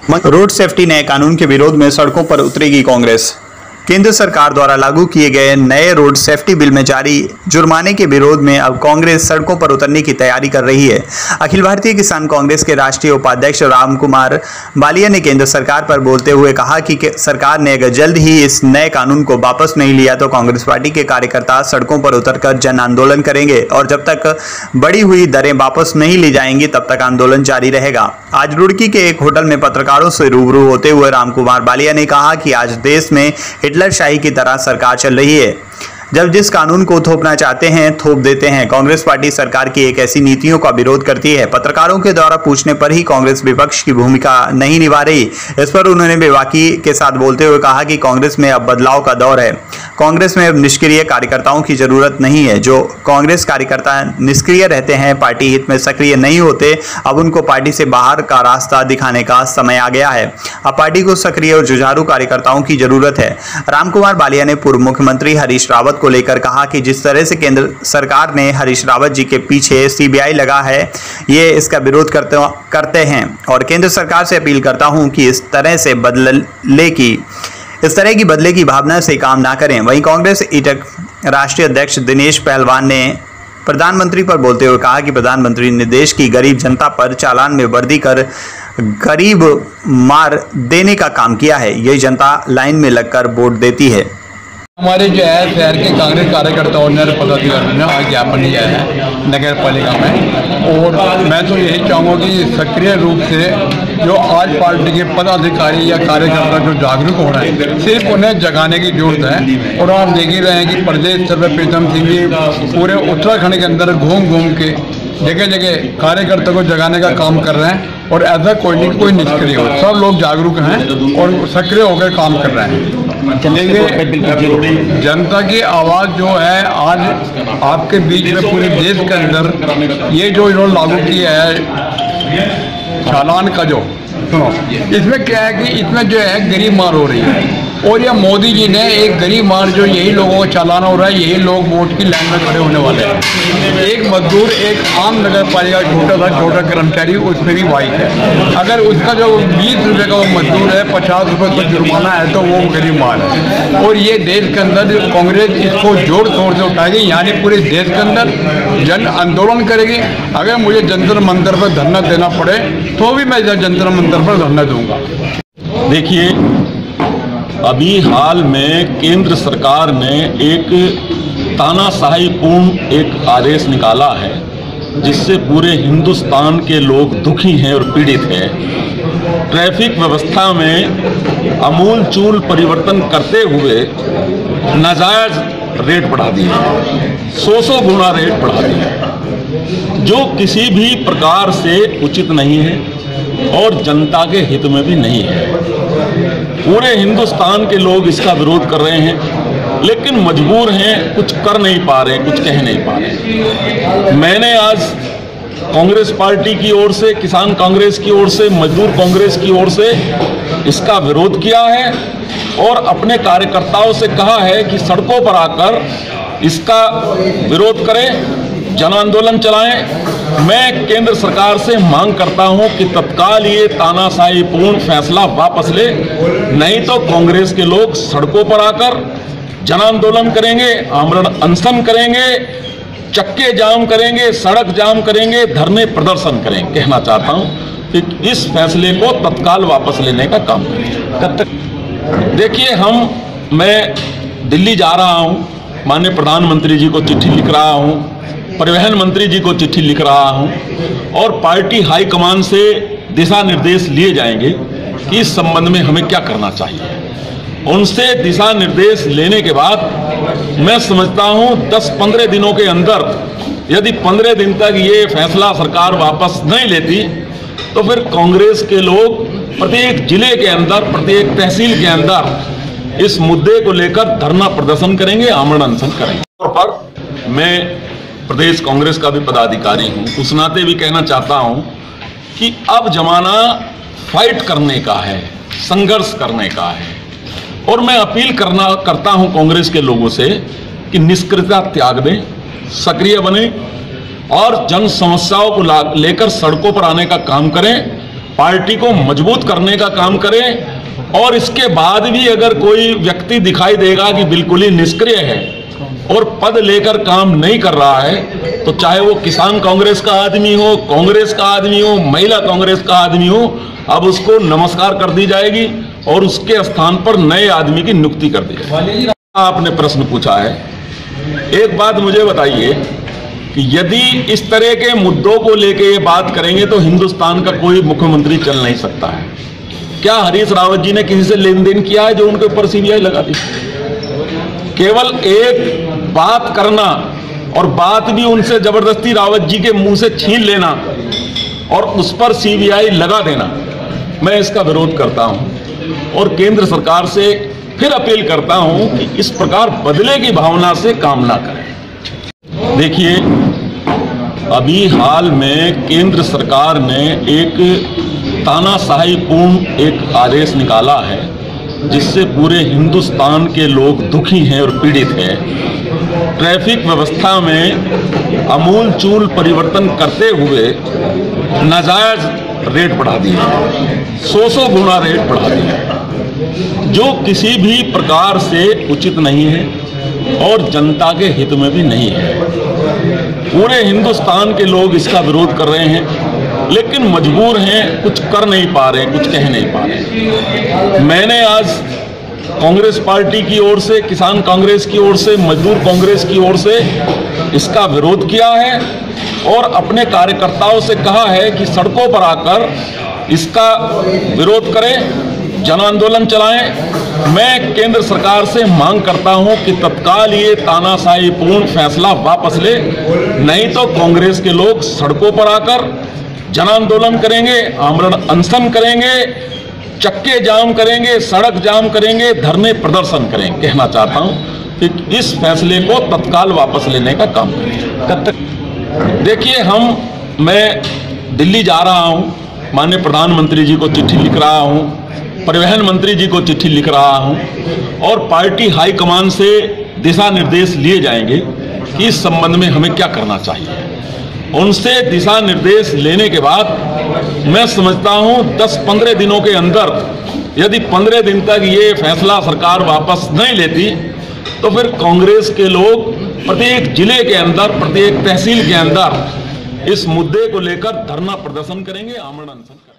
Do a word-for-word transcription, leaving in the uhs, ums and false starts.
Road safety नए कानून के विरोध में सड़कों पर उतरेगी कांग्रेस। केंद्र सरकार द्वारा लागू किए गए नए रोड सेफ्टी बिल में जारी जुर्माने के विरोध में अब कांग्रेस सड़कों पर उतरने की तैयारी कर रही है। अखिल भारतीय किसान कांग्रेस के राष्ट्रीय उपाध्यक्ष रामकुमार बालिया ने केंद्र सरकार पर बोलते हुए कहा कि सरकार ने अगर जल्द ही इस नए कानून को वापस नहीं लिया तो कांग्रेस पार्टी के कार्यकर्ता सड़कों पर उतरकर जन आंदोलन करेंगे और जब तक बढ़ी हुई दरें वापस नहीं ली जाएंगी तब तक आंदोलन जारी रहेगा। आज रुड़की के एक होटल में पत्रकारों से रूबरू होते हुए रामकुमार बालिया ने कहा कि आज देश में हिटलर शाही की तरह सरकार चल रही है। जब जिस कानून को थोपना चाहते हैं थोप देते हैं। कांग्रेस पार्टी सरकार की एक ऐसी नीतियों का विरोध करती है। पत्रकारों के द्वारा पूछने पर ही कांग्रेस विपक्ष की भूमिका नहीं निभा रही। इस पर उन्होंने बेबाकी के साथ बोलते हुए कहा कि कांग्रेस में अब बदलाव का दौर है। कांग्रेस में अब निष्क्रिय कार्यकर्ताओं की जरूरत नहीं है। जो कांग्रेस कार्यकर्ता निष्क्रिय रहते हैं, पार्टी हित में सक्रिय नहीं होते, अब उनको पार्टी से बाहर का रास्ता दिखाने का समय आ गया है। अब पार्टी को सक्रिय और जुझारू कार्यकर्ताओं की जरूरत है। रामकुमार बालिया ने पूर्व मुख्यमंत्री हरीश रावत को लेकर कहा कि जिस तरह से केंद्र सरकार ने हरीश रावत जी के पीछे सीबीआई लगा है, ये इसका विरोध करते करते हैं और केंद्र सरकार से अपील करता हूं कि इस तरह से बदले की इस तरह की बदले की भावना से काम ना करें। वहीं कांग्रेस ईटक राष्ट्रीय अध्यक्ष दिनेश पहलवान ने प्रधानमंत्री पर बोलते हुए कहा कि प्रधानमंत्री ने देश की गरीब जनता पर चालान में वर्दी कर गरीब मार देने का काम किया है। यही जनता लाइन में लगकर वोट देती है। हमारे जो है शहर के कांग्रेस कार्यकर्ताओं ने पदाधिकारियों ने आज ज्ञापन दिया है नगर पालिका में, और मैं तो यही चाहूँगा कि सक्रिय रूप से जो आज पार्टी के पदाधिकारी या कार्यकर्ता जो जागरूक हो रहे हैं, सिर्फ उन्हें जगाने की जरूरत है। और आप देख ही रहे हैं कि प्रदेश सर्वे प्रीतम सिंह जी पूरे उत्तराखंड के अंदर घूम घूम के जगह जगह कार्यकर्ता को जगाने का काम कर रहे हैं, और ऐसा कोई नहीं कोई निष्क्रिय हो, सब लोग जागरूक हैं और सक्रिय होकर काम कर रहे हैं। जनता की आवाज़ जो है आज आपके बीच में पूरे देश के अंदर ये जो इन्होंने लागू किया है चालान का, जो सुनो इसमें क्या है कि इसमें जो है गरीब मार हो रही है, और यह मोदी जी ने एक गरीब मार जो यही लोगों को चालाना हो रहा है, यही लोग वोट की लाइन में खड़े होने वाले हैं। एक मजदूर, एक आम नगर पालिका छोटा सा छोटा कर्मचारी, उसमें भी वाइट है। अगर उसका जो बीस रुपये का वो मजदूर है, पचास रुपये का जुर्माना है, तो वो गरीब मार है। और ये देश के अंदर कांग्रेस इसको जोर शोर से उठाएगी, यानी पूरे देश के अंदर जन आंदोलन करेगी। अगर मुझे जंतर मंतर पर धरना देना पड़े तो भी मैं जंतर मंतर पर धरना दूंगा। देखिए, अभी हाल में केंद्र सरकार ने एक तानाशाहीपूर्ण एक आदेश निकाला है जिससे पूरे हिंदुस्तान के लोग दुखी हैं और पीड़ित हैं। ट्रैफिक व्यवस्था में आमूलचूल परिवर्तन करते हुए नाजायज रेट बढ़ा दिए, सौ सौ गुना रेट बढ़ा दिए, जो किसी भी प्रकार से उचित नहीं है और जनता के हित में भी नहीं है। पूरे हिंदुस्तान के लोग इसका विरोध कर रहे हैं, लेकिन मजबूर हैं, कुछ कर नहीं पा रहे, कुछ कह नहीं पा रहे। मैंने आज कांग्रेस पार्टी की ओर से, किसान कांग्रेस की ओर से, मजदूर कांग्रेस की ओर से इसका विरोध किया है और अपने कार्यकर्ताओं से कहा है कि सड़कों पर आकर इसका विरोध करें, जन आंदोलन चलाएं। मैं केंद्र सरकार से मांग करता हूं कि तत्काल ये तानाशाहीपूर्ण फैसला वापस ले, नहीं तो कांग्रेस के लोग सड़कों पर आकर जन आंदोलन करेंगे, आमरण अनशन करेंगे, चक्के जाम करेंगे, सड़क जाम करेंगे, धरने प्रदर्शन करेंगे। कहना चाहता हूं कि इस फैसले को तत्काल वापस लेने का काम करें। कब तक? देखिए, हम मैं दिल्ली जा रहा हूं, माननीय प्रधानमंत्री जी को चिट्ठी लिख रहा हूं, परिवहन मंत्री जी को चिट्ठी लिख रहा हूं, और पार्टी हाईकमान से दिशा निर्देश लिए जाएंगे कि इस संबंध में हमें क्या करना चाहिए। उनसे दिशा निर्देश लेने के बाद मैं समझता हूं दस पंद्रह दिनों के अंदर, यदि पंद्रह दिन तक ये फैसला सरकार वापस नहीं लेती तो फिर कांग्रेस के लोग प्रत्येक जिले के अंदर, प्रत्येक तहसील के अंदर इस मुद्दे को लेकर धरना प्रदर्शन करेंगे, आमरण अनशन करेंगे। और पर मैं प्रदेश कांग्रेस का भी पदाधिकारी हूं, उस नाते भी कहना चाहता हूं कि अब जमाना फाइट करने का है, संघर्ष करने का है, और मैं अपील करना करता हूं कांग्रेस के लोगों से कि निष्क्रियता त्याग दें, सक्रिय बने और जन समस्याओं को लेकर सड़कों पर आने का काम करें। पार्टी को मजबूत करने का काम करें, और इसके बाद भी अगर कोई व्यक्ति दिखाई देगा कि बिल्कुल ही निष्क्रिय है और पद लेकर काम नहीं कर रहा है, तो चाहे वो किसान कांग्रेस का आदमी हो, कांग्रेस का आदमी हो, महिला कांग्रेस का आदमी हो, अब उसको नमस्कार कर दी जाएगी और उसके स्थान पर नए आदमी की नियुक्ति कर दी जाएगी। आपने प्रश्न पूछा है, एक बात मुझे बताइए कि यदि इस तरह के मुद्दों को लेके ये बात करेंगे तो हिंदुस्तान का कोई मुख्यमंत्री चल नहीं सकता है। क्या हरीश रावत जी ने किसी से लेन देन किया है जो उनके ऊपर सीबीआई लगा दी? केवल एक बात करना और बात भी उनसे जबरदस्ती रावत जी के मुंह से छीन लेना और उस पर सीबीआई लगा देना, मैं इसका विरोध करता हूं और केंद्र सरकार से फिर अपील करता हूं कि इस प्रकार बदले की भावना से काम ना करें। देखिए, अभी हाल में केंद्र सरकार ने एक तानाशाहीपूर्ण एक आदेश निकाला है जिससे पूरे हिंदुस्तान के लोग दुखी हैं और पीड़ित हैं। ट्रैफिक व्यवस्था में आमूलचूल परिवर्तन करते हुए नाजायज रेट बढ़ा दिए, सौ सौ गुना रेट बढ़ा दिए, जो किसी भी प्रकार से उचित नहीं है और जनता के हित में भी नहीं है। पूरे हिंदुस्तान के लोग इसका विरोध कर रहे हैं, लेकिन मजबूर हैं, कुछ कर नहीं पा रहे, कुछ कह नहीं पा रहे। मैंने आज कांग्रेस पार्टी की ओर से, किसान कांग्रेस की ओर से, मजदूर कांग्रेस की ओर से इसका विरोध किया है और अपने कार्यकर्ताओं से कहा है कि सड़कों पर आकर इसका विरोध करें, जन आंदोलन चलाएं। मैं केंद्र सरकार से मांग करता हूं कि तत्काल ये तानाशाहीपूर्ण फैसला वापस ले, नहीं तो कांग्रेस के लोग सड़कों पर आकर जन आंदोलन करेंगे, आमरण अनशन करेंगे, चक्के जाम करेंगे, सड़क जाम करेंगे, धरने प्रदर्शन करेंगे। कहना चाहता हूं कि इस फैसले को तत्काल वापस लेने का काम करें। कब तक? देखिए, हम मैं दिल्ली जा रहा हूं, माननीय प्रधानमंत्री जी को चिट्ठी लिख रहा हूं, परिवहन मंत्री जी को चिट्ठी लिख रहा हूं और पार्टी हाईकमान से दिशा निर्देश लिए जाएंगे कि इस संबंध में हमें क्या करना चाहिए। उनसे दिशा निर्देश लेने के बाद मैं समझता हूं दस पंद्रह दिनों के अंदर, यदि पंद्रह दिन तक ये फैसला सरकार वापस नहीं लेती, तो फिर कांग्रेस के लोग प्रत्येक जिले के अंदर, प्रत्येक तहसील के अंदर इस मुद्दे को लेकर धरना प्रदर्शन करेंगे, आमरण अनशन करेंगे।